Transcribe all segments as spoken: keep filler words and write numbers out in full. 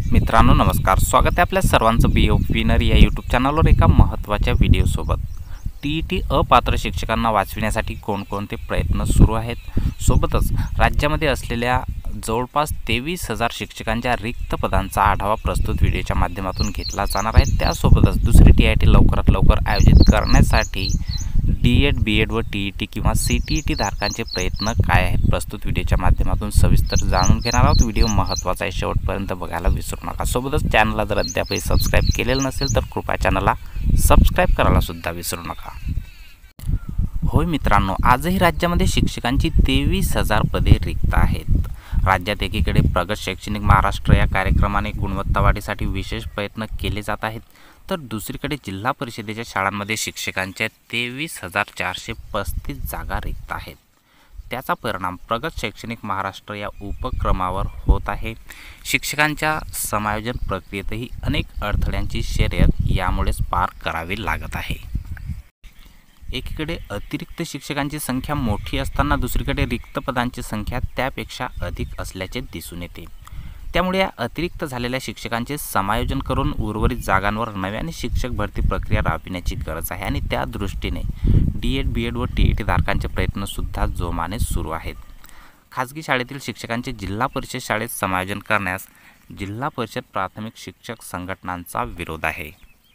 मित्रांनो नमस्कार, स्वागत आहे आपल्या सर्वांचं बी ऑफ विनर या यूट्यूब चॅनलवर एका महत्त्वाच्या व्हिडिओसोबत। टी ई टी अपात्र शिक्षकांना वाचविण्यासाठी कोणकोणते प्रयत्न सुरू आहेत, सोबतच राज्यामध्ये असलेल्या जवळपास तेवीस हजार शिक्षकांच्या रिक्त पदांचा आढावा प्रस्तुत व्हिडिओच्या माध्यमातून घेतला जाणार आहे। त्यासोबतच दुसरी टी आय टी लवकरात लवकर आयोजित करण्यासाठी डी एड बी एड व टी ई टी किंवा सी टी ई टी धारकांचे प्रयत्न काय आहेत, प्रस्तुत व्हिडिओच्या माध्यमातून सविस्तर जाणून घेणार आहोत। व्हिडिओ महत्त्वाचा आहे, शेवटपर्यंत बघायला विसरू नका। सोबतच चॅनलला जर अद्यापही सबस्क्राईब केलेलं नसेल तर कृपया चॅनलला सबस्क्राईब करायला सुद्धा विसरू नका। होय मित्रांनो, आजही राज्यामध्ये शिक्षकांची तेवीस हजार पदे रिक्त आहेत। राज्यात एकीकडे प्रगत शैक्षणिक महाराष्ट्र या कार्यक्रमाने गुणवत्ता वाढीसाठी विशेष प्रयत्न केले जात आहेत, तर दुसरीकडे जिल्हा परिषदेच्या शाळांमध्ये शिक्षकांच्या तेवीस हजार चारशे पस्तीस जागा रिक्त आहेत। त्याचा परिणाम प्रगत शैक्षणिक महाराष्ट्र या उपक्रमावर होत आहे। शिक्षकांच्या समायोजन प्रक्रियेतही अनेक अडथळ्यांची शर्यत यामुळेच पार करावी लागत आहे। एकीकडे अतिरिक्त शिक्षकांची संख्या मोठी असताना दुसरीकडे रिक्त पदांची संख्या त्यापेक्षा अधिक असल्याचे दिसून येते। त्यामुळे या अतिरिक्त झालेल्या शिक्षकांचे समायोजन करून उर्वरित जागांवर नव्याने शिक्षक भरती प्रक्रिया राबविण्याची गरज आहे आणि त्या दृष्टीने डी एड बी एड व टी ई टी धारकांचे प्रयत्नसुद्धा जोमाने सुरू आहेत। खाजगी शाळेतील शिक्षकांचे जिल्हा परिषद शाळेत समायोजन करण्यास जिल्हा परिषद प्राथमिक शिक्षक संघटनांचा विरोध आहे,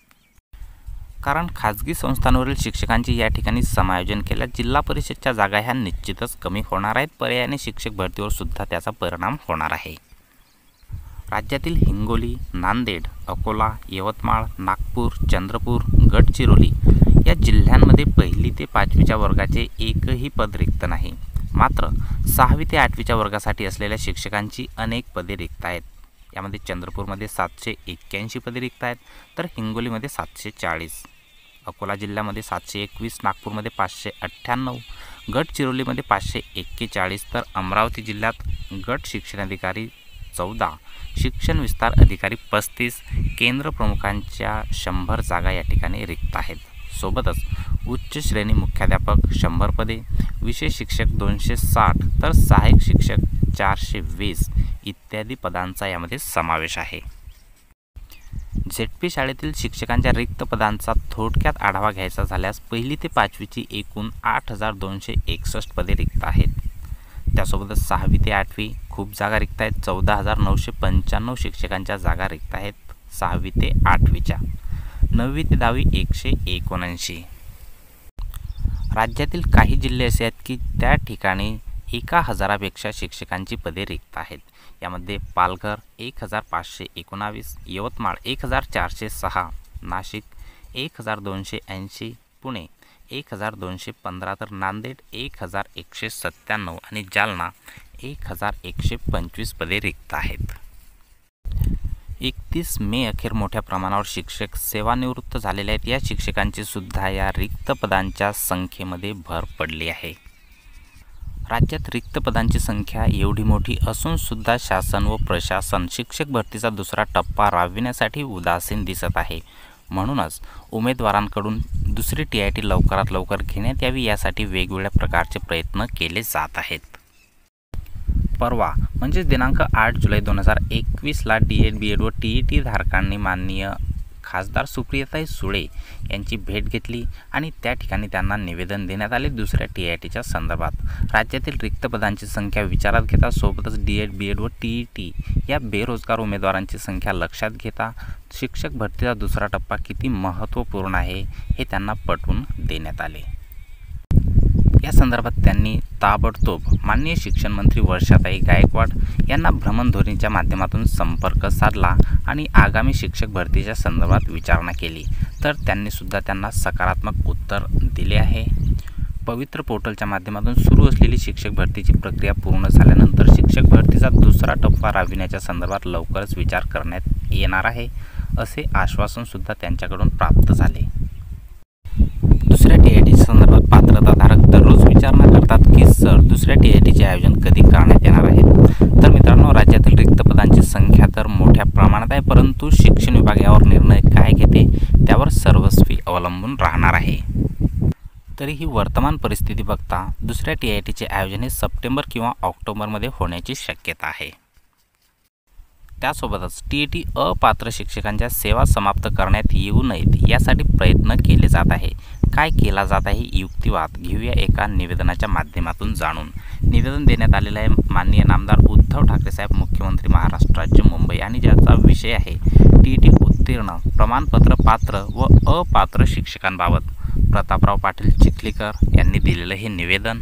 कारण खाजगी संस्थांवरील शिक्षकांचे या ठिकाणी समायोजन केल्यास जिल्हा परिषदच्या जागा ह्या निश्चितच कमी होणार आहेत। पर्यायाने शिक्षक भरतीवर सुद्धा त्याचा परिणाम होणार आहे। राज्यातील हिंगोली, नांदेड, अकोला, यवतमाळ, नागपूर, चंद्रपूर, गडचिरोली या जिल्ह्यांमध्ये पहिली ते पाचवीच्या वर्गाचे एकही पद रिक्त नाही। मात्र सहावी ते आठवीच्या वर्गासाठी असलेल्या शिक्षकांची अनेक पदे रिक्त आहेत। यामध्ये चंद्रपूरमध्ये सातशे एक्क्याऐंशी पदे रिक्त आहेत, तर हिंगोलीमध्ये सातशे चाळीस, अकोला जिल्ह्यामध्ये सातशे एकवीस, नागपूरमध्ये पाचशे अठ्ठ्याण्णव, गडचिरोलीमध्ये पाचशे एक्केचाळीस, तर अमरावती जिल्ह्यात गट शिक्षणाधिकारी चौदा, शिक्षण विस्तार अधिकारी पस्तीस, केंद्र प्रमुखांच्या शंभर जागा या ठिकाणी रिक्त आहेत। सोबतच उच्च श्रेणी मुख्याध्यापक शंभर पदे, विशेष शिक्षक दोनशे साठ, तर सहाय्यक शिक्षक चारशे वीस इत्यादी पदांचा यामध्ये समावेश आहे। झेड पी शाळेतील शिक्षकांच्या रिक्त पदांचा थोडक्यात आढावा घ्यायचा झाल्यास पहिली ते पाचवीची एकूण आठ हजार दोनशे एकसष्ट पदे रिक्त आहेत। त्यासोबतच सहावी ते आठवी खूप जागा रिक्त आहेत, चौदा हजार नऊशे पंच्याण्णव शिक्षकांच्या जागा रिक्त आहेत सहावी ते आठवीच्या। नववी ते दहावी एकशे एकोणऐंशी। राज्यातील काही जिल्हे असे आहेत की त्या ठिकाणी एका हजारापेक्षा शिक्षकांची पदे रिक्त आहेत। यामध्ये पालघर एक हजार पाचशे एकोणावीस, यवतमाळ एक हजार चारशे सहा, नाशिक एक हजार दोनशे ऐंशी, पुणे एक हजार दोनशे पंधरा, तर नांदेड एक हजार एकशे सत्त्याण्णव आणि जालना एक हजार एकशे पंचवीस पदे रिक्त आहेत। एकतीस मे अखेर मोठ्या प्रमाणावर शिक्षक सेवानिवृत्त झालेले आहेत। या शिक्षकांची सुद्धा या रिक्त पदांच्या संख्येमध्ये भर पडली आहे। राज्यात रिक्त पदांची संख्या एवढी मोठी असून सुद्धा शासन व प्रशासन शिक्षक भरतीचा दुसरा टप्पा राबविण्यासाठी उदासीन दिसत आहे। म्हणूनच उमेदवारांकडून दुसरी टी आय टी लवकरात लवकर घेण्यात यावी यासाठी वेगवेगळ्या प्रकारचे प्रयत्न केले जात आहेत। परवा म्हणजे दिनांक आठ जुलै दोन हजार एकवीसला डी एड बी एड व टी ई टी धारकांनी माननीय खासदार सुप्रियाताई सुळे यांची भेट घेतली आणि त्या ठिकाणी त्यांना निवेदन देण्यात आले दुसऱ्या टी आय टीच्या संदर्भात। राज्यातील रिक्त पदांची संख्या विचारात घेता सोबतच डी एड बी एड व टी ई टी या बेरोजगार उमेदवारांची संख्या लक्षात घेता शिक्षक भरतीचा दुसरा टप्पा किती महत्त्वपूर्ण आहे हे त्यांना पटवून देण्यात आले। या संदर्भात त्यांनी ताबडतोब माननीय शिक्षण मंत्री वर्षाताई गायकवाड यांना भ्रमणध्वनीच्या माध्यमातून संपर्क साधला आणि आगामी शिक्षक भरतीच्या संदर्भात विचारणा केली, तर त्यांनी सुद्धा त्यांना सकारात्मक उत्तर दिले आहे। पवित्र पोर्टलच्या माध्यमातून सुरू असलेली शिक्षक भरतीची प्रक्रिया पूर्ण झाल्यानंतर शिक्षक भरतीचा दुसरा टप्पा राबविण्याच्या संदर्भात लवकरच विचार करण्यात येणार आहे, असे आश्वासन सुद्धा त्यांच्याकडून प्राप्त झाले। दुसऱ्या टी आय टी संदर्भात पात्रताधारक दररोज विचारणा करतात की सर दुसऱ्या टी आय टीचे आयोजन कधी करण्यात येणार आहे। तर मित्रांनो, राज्यातील रिक्त पदांची संख्या तर मोठ्या प्रमाणात आहे, परंतु शिक्षण विभाग यावर निर्णय काय घेते त्यावर सर्वस्वी अवलंबून राहणार आहे। तरीही वर्तमान परिस्थिती बघता दुसऱ्या टी आय टीचे आयोजन हे सप्टेंबर किंवा ऑक्टोबरमध्ये होण्याची शक्यता आहे। त्यासोबतच टी ई टी अपात्र शिक्षकांच्या सेवा समाप्त करण्यात येऊ नयेत यासाठी प्रयत्न केले जात आहे। काय केला जात आहे युक्तिवाद घेऊया एका निवेदनाच्या माध्यमातून जाणून। निवेदन देण्यात आलेलं आहे माननीय नामदार उद्धव ठाकरे साहेब, मुख्यमंत्री महाराष्ट्र राज्य मुंबई, आणि ज्याचा विषय आहे टी ई टी उत्तीर्ण प्रमाणपत्र पात्र व अपात्र शिक्षकांबाबत। प्रतापराव पाटील चिखलीकर यांनी दिलेलं हे निवेदन।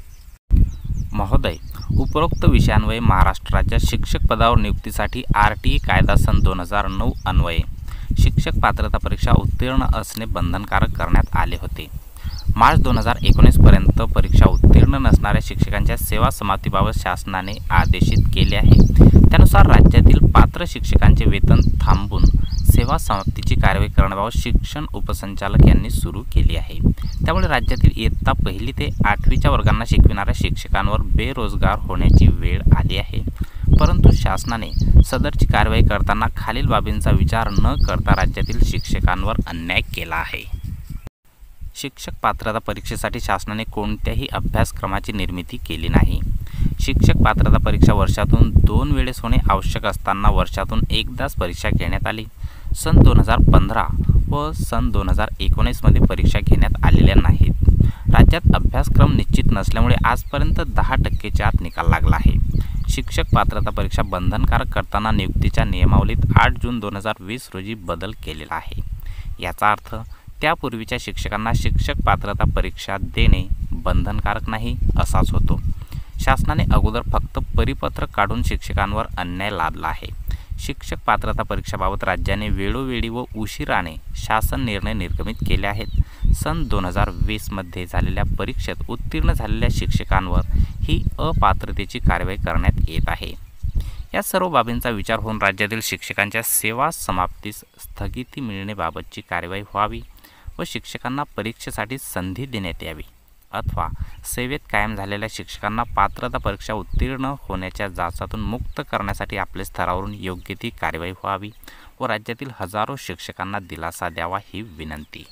महोदय, उपरोक्त विषयान्वये महाराष्ट्र राज्यात शिक्षक पदावर नियुक्तीसाठी आर टी ई कायदा सन दोन हजार नऊ अन्वये शिक्षक पात्रता परीक्षा उत्तीर्ण असणे बंधनकारक करण्यात आले होते। मार्च दोन हजार एकोणीस पर्यंत परीक्षा उत्तीर्ण नसणाऱ्या शिक्षकांच्या सेवा समाप्तीबाबत शासनाने आदेशित केले आहे। त्यानुसार राज्यातील पात्र शिक्षकांचे वेतन थांबवून सेवा समाप्तीची कार्यवाही करण्याबाबत शिक्षण उपसंचालक यांनी सुरू केली आहे। त्यामुळे राज्यातील इयत्ता पहिली ते आठवीच्या वर्गांना शिकविणाऱ्या शिक्षकांवर बेरोजगार होण्याची वेळ आली आहे। परंतु शासनाने सदरची कार्यवाही करताना खालील बाबींचा विचार न करता राज्यातील शिक्षकांवर अन्याय केला आहे। शिक्षक पात्रता परीक्षेसाठी शासनाने कोणत्याही अभ्यासक्रमाची निर्मिती केली नाही। शिक्षक पात्रता परीक्षा वर्षातून दोन वेळेस होणे आवश्यक असताना वर्षातून एकदाच परीक्षा घेण्यात आली। सन दोन हजार पंधरा व सन दोन हजार एकोणीसमध्ये परीक्षा घेण्यात आलेल्या नाहीत। राज्यात अभ्यासक्रम निश्चित नसल्यामुळे आजपर्यंत दहा टक्केच्या आत निकाल लागला आहे। शिक्षक पात्रता परीक्षा बंधनकारक करताना नियुक्तीच्या नियमावलीत आठ जून दोन हजार वीस रोजी बदल केलेला आहे। याचा अर्थ त्यापूर्वीच्या शिक्षकांना शिक्षक पात्रता परीक्षा देणे बंधनकारक नाही असाच होतो। शासनाने अगोदर फक्त परिपत्रक काढून शिक्षकांवर अन्याय लादला आहे। शिक्षक पात्रता परीक्षाबाबत राज्याने वेळोवेळी व उशिराने शासन निर्णय निर्गमित केले आहेत। सन दोन हजार वीसमध्ये झालेल्या परीक्षेत उत्तीर्ण झालेल्या शिक्षकांवर ही अपात्रतेची कार्यवाही करण्यात येत आहे। या सर्व बाबींचा विचार होऊन राज्यातील शिक्षकांच्या सेवा समाप्तीस स्थगिती मिळण्याबाबतची कार्यवाही व्हावी व शिक्षकांना परीक्षेसाठी संधी देण्यात यावी, अथवा सेवेत कायम झालेल्या शिक्षकांना पात्रता परीक्षा उत्तीर्ण होण्याच्या जाचातून मुक्त करण्यासाठी आपल्या स्तरावरून योग्य ती कार्यवाही व्हावी व राज्यातील हजारो शिक्षकांना दिलासा द्यावा ही विनंती।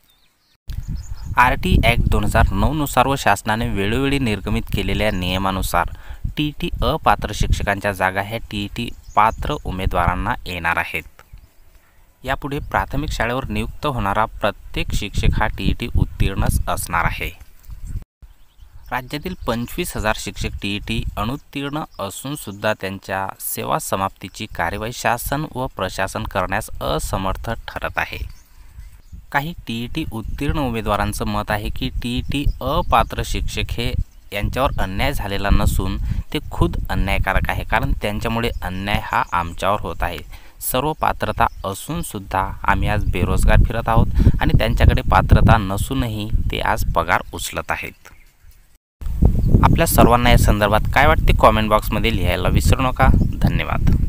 आर टी ॲक्ट दोन हजार नऊ नुसार व शासनाने वेळोवेळी निर्गमित केलेल्या नियमानुसार टी ई टी अपात्र शिक्षकांच्या जागा ह्या टी ई टी पात्र उमेदवारांना येणार आहेत। यापुढे प्राथमिक शाळेवर नियुक्त होणारा प्रत्येक शिक्षक हा टी ई टी उत्तीर्णच असणार आहे। राज्यातील पंचवीस हजार शिक्षक टी ई टी अनुत्तीर्ण असून सुद्धा त्यांच्या सेवा समाप्तीची कार्यवाही शासन व प्रशासन करण्यास असमर्थ ठरत आहे। काही टी ई टी उत्तीर्ण उमेदवारांचं मत आहे की टी ई टी अपात्र शिक्षक हे यांच्यावर अन्याय झालेला नसून ते खुद अन्यायकारक आहे, कारण त्यांच्यामुळे अन्याय हा आमच्यावर होत आहे। सर्व पात्रता असून सुद्धा आम्ही आज बेरोजगार फिरत आहोत आणि त्यांच्याकडे पात्रता नसूनही ते आज पगार उचलत आहेत। आपल्या सर्वांना या संदर्भात काय वाटते कॉमेंट बॉक्समध्ये लिहायला विसरू नका। धन्यवाद।